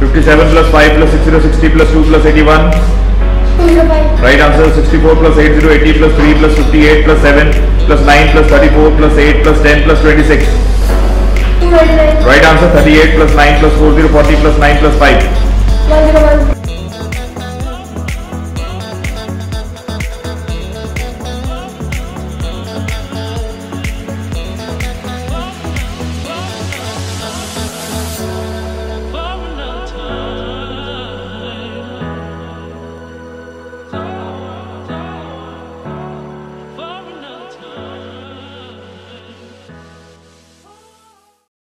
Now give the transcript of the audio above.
57 plus 5 plus 60, 60 plus 2 plus 81. 205. Right answer 64 plus 80, 80 plus 3 plus 58 plus 7 plus 9 plus 34 plus 8 plus 10 plus 26. 299. Right answer 38 plus 9 plus 40, 40 plus 9 plus 5. 101.